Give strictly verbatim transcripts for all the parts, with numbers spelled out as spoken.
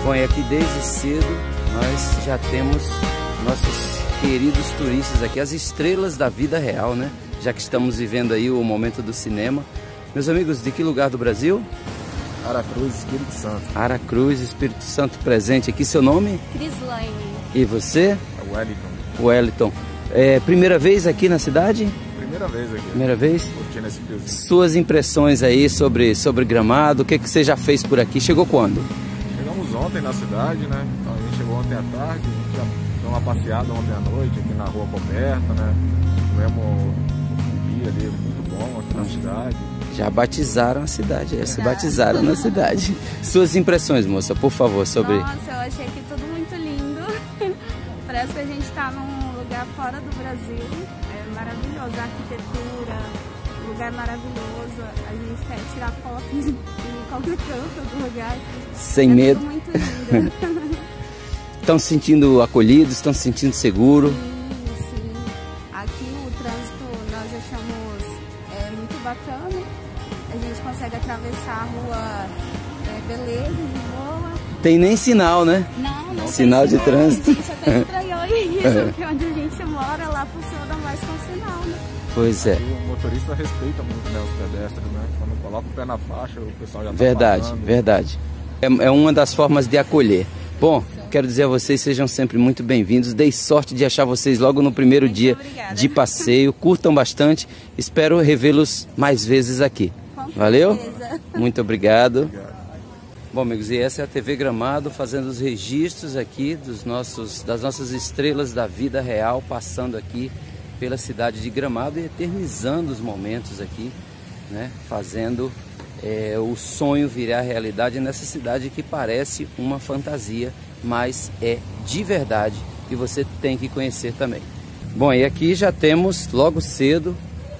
Bom, e aqui desde cedo nós já temos nossos queridos turistas aqui, as estrelas da vida real, né? Já que estamos vivendo aí o momento do cinema. Meus amigos, de que lugar do Brasil? Aracruz, Espírito Santo. Aracruz, Espírito Santo presente aqui. Seu nome? Crislaine. E você? Wellington. Wellington. É, primeira vez aqui na cidade? Primeira vez aqui. Primeira vez? Curtindo esse friozinho. Suas impressões aí sobre, sobre Gramado, o que, que você já fez por aqui? Chegou quando? Chegamos ontem na cidade, né? Então, a gente chegou ontem à tarde, a gente já deu uma passeada ontem à noite aqui na rua coberta, né? Comemos um fundi ali, muito bom aqui na cidade. Já batizaram a cidade, já se batizaram na cidade. Suas impressões, moça, por favor, sobre... Nossa, eu achei aqui tudo muito lindo. Parece que a gente está num lugar fora do Brasil. É maravilhoso, a arquitetura, o lugar maravilhoso. A gente quer tirar fotos em qualquer canto do lugar. Sem é medo. Tudo muito lindo. Estão se sentindo acolhidos, estão se sentindo seguros? Sim, sim. Aqui o trânsito nós achamos é, muito bacana. A gente consegue atravessar a rua, é, beleza, de boa. Tem nem sinal, né? Não, não Sinal tem de sinal. trânsito. A gente até estranhou isso, porque onde a gente mora, lá funciona mais com sinal, né? Pois é. E o motorista respeita muito, né, os pedestres, né? Quando coloca o pé na faixa, o pessoal já tá Verdade, parando. verdade. É, é uma das formas de acolher. Bom, quero dizer a vocês, sejam sempre muito bem-vindos. Dei sorte de achar vocês logo no primeiro Muito dia obrigada. de passeio. Curtam bastante. Espero revê-los mais vezes aqui. Com Valeu? certeza. Muito obrigado. Obrigado. Bom, amigos, e essa é a T V Gramado fazendo os registros aqui dos nossos, das nossas estrelas da vida real, passando aqui pela cidade de Gramado e eternizando os momentos aqui, né? Fazendo é, o sonho virar realidade nessa cidade que parece uma fantasia, mas é de verdade e você tem que conhecer também. Bom, e aqui já temos logo cedo,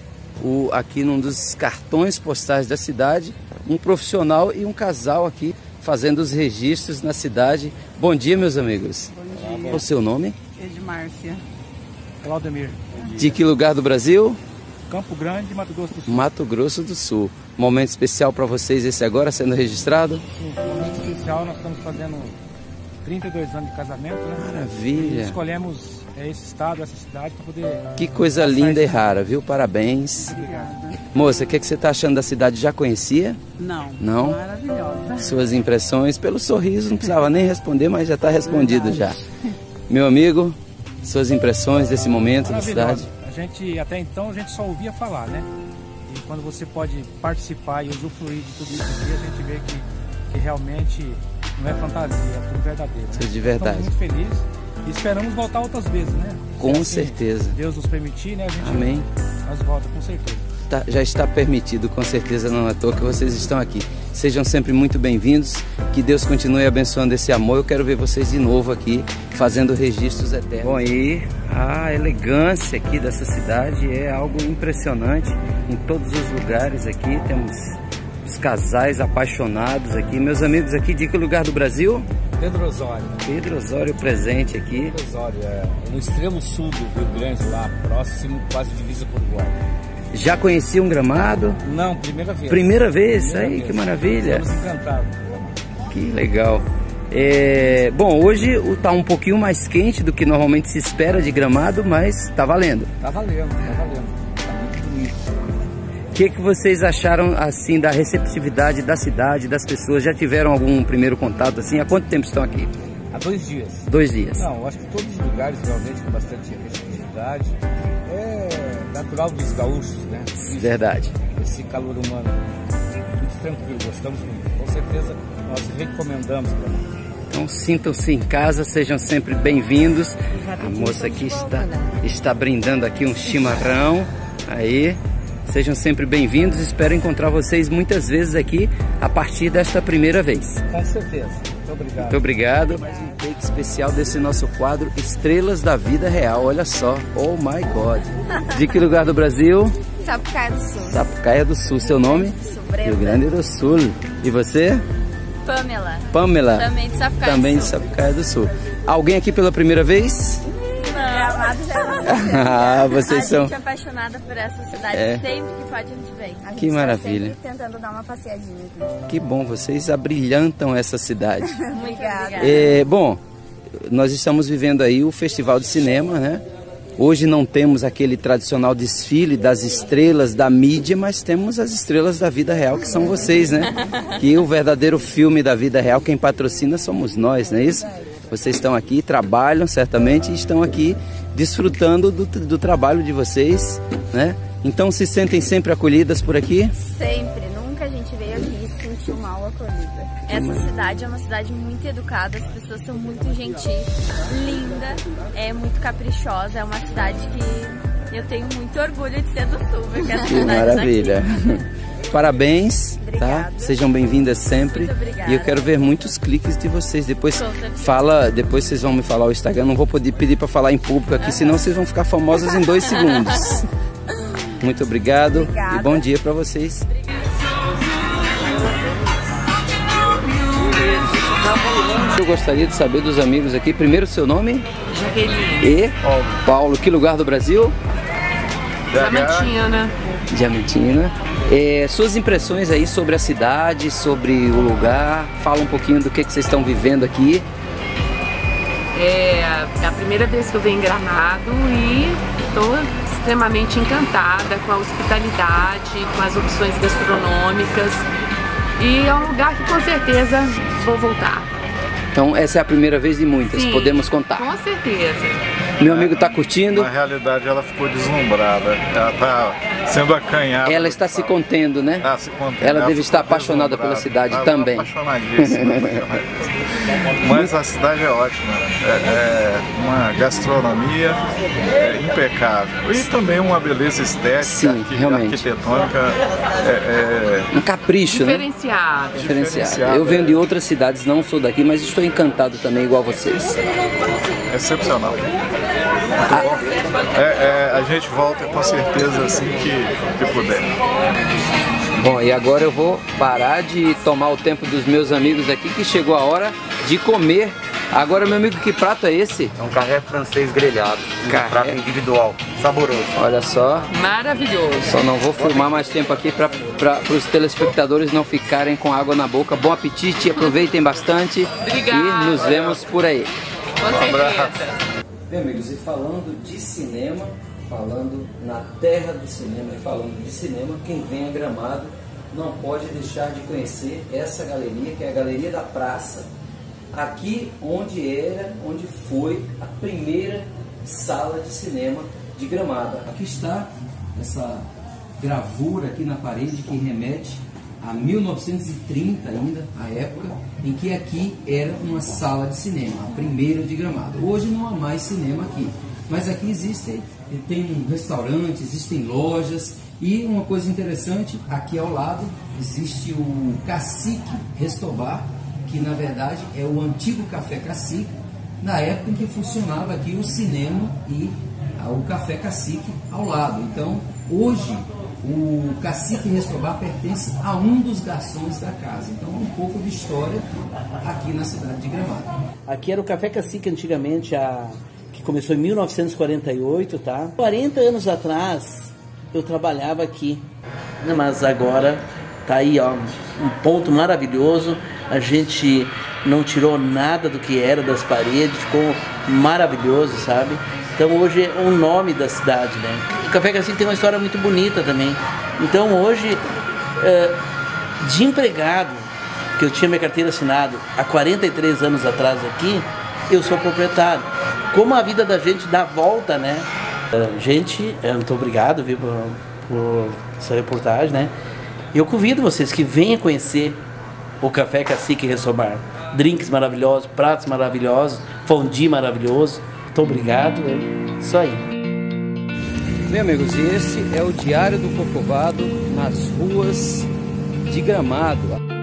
o, aqui num dos cartões postais da cidade, um profissional e um casal aqui fazendo os registros na cidade. Bom dia, meus amigos. Bom dia. Qual o seu nome? Edmárcia. Claudemir. De que lugar do Brasil? Campo Grande, Mato Grosso do Sul. Mato Grosso do Sul. Momento especial para vocês esse agora sendo registrado? Sim, momento especial, nós estamos fazendo trinta e dois anos de casamento, né? Maravilha. E escolhemos esse estado, essa cidade para poder... Que coisa linda e rara, viu? Parabéns. Obrigado. Moça, o que, é que você está achando da cidade? Já conhecia? Não. Não? Maravilhosa. Suas impressões? Pelo sorriso, não precisava nem responder, mas já está respondido já. Meu amigo, suas impressões desse momento da cidade? A gente, até então, a gente só ouvia falar, né? E quando você pode participar e usufruir de tudo isso aqui, a gente vê que, que realmente não é fantasia, é tudo verdadeiro. Né? Isso é de verdade. Estamos muito felizes e esperamos voltar outras vezes, né? Com assim, certeza. Deus nos permitir, né? A gente Amém. Nós volta com certeza. Tá, já está permitido, com certeza, não é à toa que vocês estão aqui. Sejam sempre muito bem-vindos, que Deus continue abençoando esse amor. Eu quero ver vocês de novo aqui, fazendo registros eternos. Bom, e a elegância aqui dessa cidade é algo impressionante. Em todos os lugares aqui, temos os casais apaixonados aqui. Meus amigos aqui, de que lugar do Brasil? Pedro Osório. Pedro Osório presente aqui. Pedro Osório, é no extremo sul do Rio Grande, lá próximo, quase divisa com o Uruguai. Já conhecia um Gramado? Não, primeira vez. Primeira vez? Primeira Aí, vez. que maravilha. Estamos encantados. Que legal. É, bom, hoje está um pouquinho mais quente do que normalmente se espera de Gramado, mas está valendo. Tá valendo, tá valendo. Tá muito bonito. O que, que vocês acharam assim da receptividade da cidade, das pessoas? Já tiveram algum primeiro contato assim? Há quanto tempo estão aqui? Há dois dias. Dois dias. Não, eu acho que todos os lugares realmente com bastante receptividade. É natural dos gaúchos, né? Isso, verdade. Esse calor humano. Muito tranquilo, gostamos muito. Com certeza nós recomendamos. Então sintam-se em casa, sejam sempre bem-vindos. A moça aqui está, está brindando aqui um chimarrão. Aí, sejam sempre bem-vindos. Espero encontrar vocês muitas vezes aqui a partir desta primeira vez. Com certeza. Muito obrigado. Muito obrigado. Mais um take especial desse nosso quadro Estrelas da Vida Real. Olha só. Oh my God. De que lugar do Brasil? Sapucaia do Sul. Sapucaia do Sul. Seu nome? Rio Grande do Sul. E você? Pamela. Pamela. Também de Sapucaia Também do de Sul. Sapucaia do Sul. Alguém aqui pela primeira vez? Gramado já não Ah, vocês a são... A gente é apaixonada por essa cidade, é. sempre que pode a gente vem. A gente que maravilha. Tá sempre tentando dar uma passeadinha aqui. Que bom, vocês abrilhantam essa cidade. Muito obrigada. É, bom, nós estamos vivendo aí o Festival de Cinema, né? Hoje não temos aquele tradicional desfile das estrelas da mídia, mas temos as estrelas da vida real, que são vocês, né? Que o verdadeiro filme da vida real, quem patrocina somos nós, não é isso? Vocês estão aqui, trabalham certamente e estão aqui desfrutando do, do trabalho de vocês, né? Então se sentem sempre acolhidas por aqui? Sempre, nunca a gente veio aqui e se sentiu mal acolhida. Essa cidade é uma cidade muito educada, as pessoas são muito gentis, linda, é muito caprichosa, é uma cidade que eu tenho muito orgulho de ser do Sul, porque essa Que cidade maravilha! Daqui. Parabéns, Obrigada. Tá? Sejam bem-vindas sempre. Muito obrigada. E eu quero ver muitos cliques de vocês. Depois fala, depois vocês vão me falar o Instagram. Não vou poder pedir para falar em público aqui, uhum. Senão vocês vão ficar famosas em dois segundos. Muito obrigado. Obrigada. E bom dia para vocês. Eu gostaria de saber dos amigos aqui, primeiro o seu nome? Jaqueline. E? Paulo. Paulo, que lugar do Brasil? Diamantina. Diamantina. É, suas impressões aí sobre a cidade, sobre o lugar, fala um pouquinho do que, que vocês estão vivendo aqui. É a primeira vez que eu venho em Gramado e estou extremamente encantada com a hospitalidade, com as opções gastronômicas. E é um lugar que com certeza vou voltar. Então essa é a primeira vez de muitas, Sim, podemos contar. Com certeza. Meu amigo está curtindo? Na realidade ela ficou deslumbrada, ela está sendo acanhada. Ela está se contendo, né? Tá se contendo. Ela, ela deve estar deslumbrada. apaixonada pela cidade ela também. Apaixonadíssima. Mas a cidade é ótima, é, é uma gastronomia é, impecável e também uma beleza estética. Sim, que, realmente. arquitetônica. É, é... Um capricho, diferenciado. né? Diferenciado. Eu venho de outras cidades, não sou daqui, mas estou encantado também, igual vocês. Excepcional. Ah. É, é, a gente volta com certeza assim que, que puder. Bom, e agora eu vou parar de tomar o tempo dos meus amigos aqui, que chegou a hora de comer. Agora, meu amigo, que prato é esse? É um carré francês grelhado, carré. Um prato individual, saboroso. Olha só. Maravilhoso. Só não vou filmar mais tempo aqui para os telespectadores não ficarem com água na boca. Bom apetite, aproveitem bastante. Obrigada. E nos vemos por aí. Com certeza. Bem, amigos, e falando de cinema, falando na terra do cinema e falando de cinema, quem vem a Gramado não pode deixar de conhecer essa galeria, que é a Galeria da Praça, aqui onde era, onde foi a primeira sala de cinema de Gramado. Aqui está essa gravura aqui na parede que remete a mil novecentos e trinta ainda, a época em que aqui era uma sala de cinema, a primeira de Gramado. Hoje não há mais cinema aqui, mas aqui existe, tem um restaurante, existem lojas e uma coisa interessante, aqui ao lado existe o Cacique Restobar, que na verdade é o antigo Café Cacique, na época em que funcionava aqui o cinema e o Café Cacique ao lado. Então hoje o Cacique Restobar pertence a um dos garçons da casa. Então, um pouco de história aqui na cidade de Gramado. Aqui era o Café Cacique antigamente, a, que começou em mil novecentos e quarenta e oito, tá? quarenta anos atrás eu trabalhava aqui, mas agora tá aí, ó, um ponto maravilhoso. A gente não tirou nada do que era das paredes, ficou maravilhoso, sabe? Então hoje é o nome da cidade, né? O Café Cacique tem uma história muito bonita também. Então hoje, é, de empregado, que eu tinha minha carteira assinada há quarenta e três anos atrás aqui, eu sou proprietário. Como a vida da gente dá volta, né? É, gente, muito obrigado, viu, por, por essa reportagem, né? Eu convido vocês que venham conhecer o Café Cacique Restobar. Drinks maravilhosos, pratos maravilhosos, fondue maravilhoso. Muito obrigado, é isso aí. Bem, amigos, e esse é o Diário do Corcovado nas ruas de Gramado.